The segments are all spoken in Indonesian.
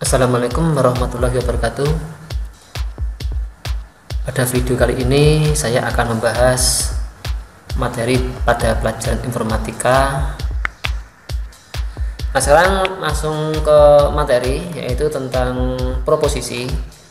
Assalamualaikum warahmatullahi wabarakatuh. Pada video kali ini saya akan membahas materi pada pelajaran informatika. Nah, sekarang langsung ke materi, yaitu tentang proposisi.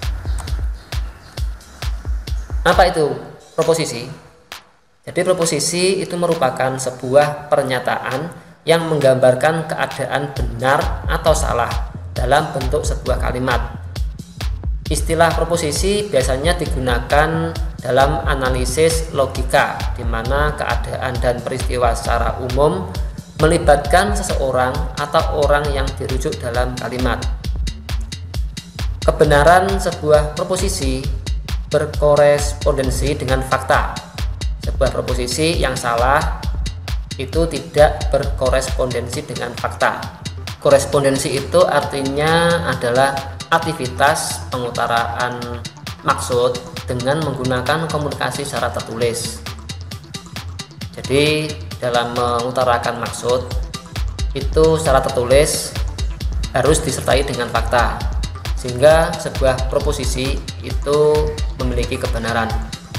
Apa itu proposisi? Jadi proposisi itu merupakan sebuah pernyataan yang menggambarkan keadaan benar atau salah dalam bentuk sebuah kalimat. Istilah proposisi biasanya digunakan dalam analisis logika, di mana keadaan dan peristiwa secara umum melibatkan seseorang atau orang yang dirujuk dalam kalimat. Kebenaran sebuah proposisi berkorespondensi dengan fakta. Sebuah proposisi yang salah itu tidak berkorespondensi dengan fakta. Korespondensi itu artinya adalah aktivitas pengutaraan maksud dengan menggunakan komunikasi secara tertulis. Jadi dalam mengutarakan maksud itu secara tertulis harus disertai dengan fakta, sehingga sebuah proposisi itu memiliki kebenaran.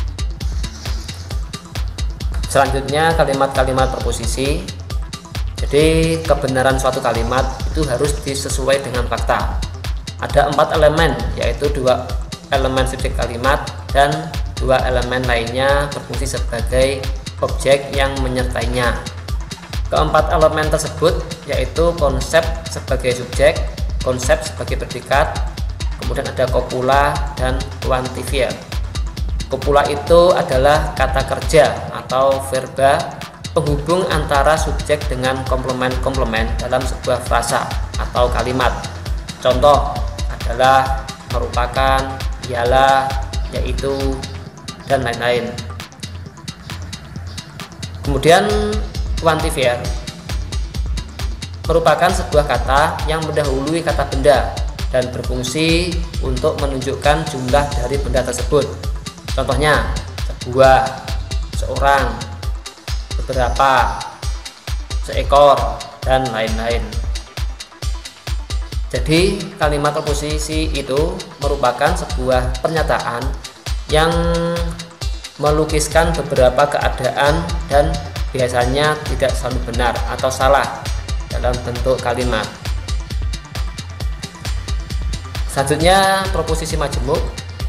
Selanjutnya kalimat-kalimat proposisi. Jadi kebenaran suatu kalimat itu harus disesuai dengan fakta. Ada 4 elemen, yaitu 2 elemen subjek kalimat dan 2 elemen lainnya berfungsi sebagai objek yang menyertainya. Keempat elemen tersebut yaitu konsep sebagai subjek, konsep sebagai predikat, kemudian ada kopula dan quantifier. Kopula itu adalah kata kerja atau verba penghubung antara subjek dengan komplement-komplement dalam sebuah frasa atau kalimat. Contoh adalah merupakan, ialah, yaitu, dan lain-lain. Kemudian quantifier merupakan sebuah kata yang mendahului kata benda dan berfungsi untuk menunjukkan jumlah dari benda tersebut. Contohnya sebuah, seorang, beberapa, seekor, dan lain-lain. Jadi kalimat proposisi itu merupakan sebuah pernyataan yang melukiskan beberapa keadaan dan biasanya tidak selalu benar atau salah dalam bentuk kalimat. Selanjutnya proposisi majemuk.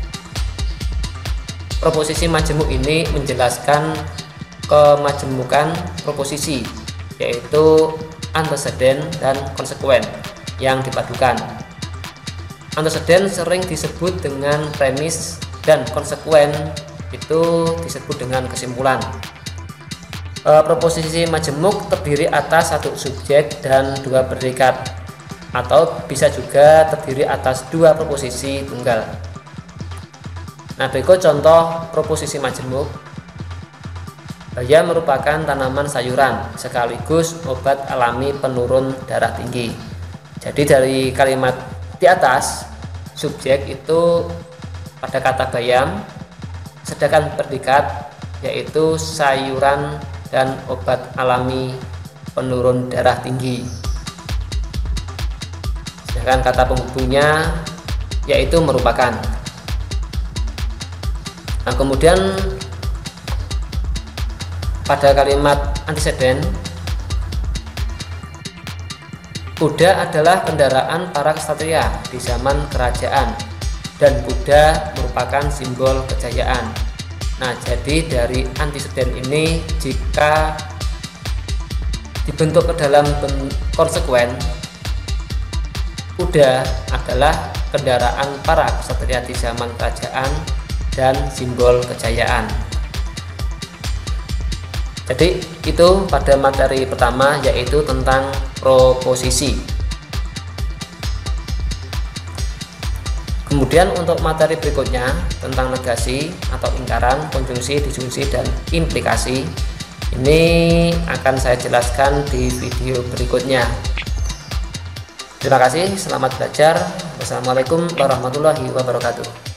Proposisi majemuk ini menjelaskan kemajemukan proposisi, yaitu anteseden dan konsekuen yang dipadukan. Anteseden sering disebut dengan premis dan konsekuen itu disebut dengan kesimpulan. Proposisi majemuk terdiri atas 1 subjek dan 2 predikat, atau bisa juga terdiri atas 2 proposisi tunggal. Nah, berikut contoh proposisi majemuk. Bayam merupakan tanaman sayuran sekaligus obat alami penurun darah tinggi. Jadi dari kalimat di atas, subjek itu pada kata bayam, sedangkan predikat yaitu sayuran dan obat alami penurun darah tinggi. Sedangkan kata penghubungnya yaitu merupakan. Nah, kemudian pada kalimat anteseden, kuda adalah kendaraan para ksatria di zaman kerajaan dan kuda merupakan simbol kejayaan. Nah, jadi dari anteseden ini jika dibentuk ke dalam konsekuen, kuda adalah kendaraan para ksatria di zaman kerajaan dan simbol kejayaan. Jadi itu pada materi pertama, yaitu tentang proposisi. Kemudian untuk materi berikutnya tentang negasi atau lingkaran, konjungsi, disjungsi, dan implikasi, ini akan saya jelaskan di video berikutnya. Terima kasih, selamat belajar. Wassalamualaikum warahmatullahi wabarakatuh.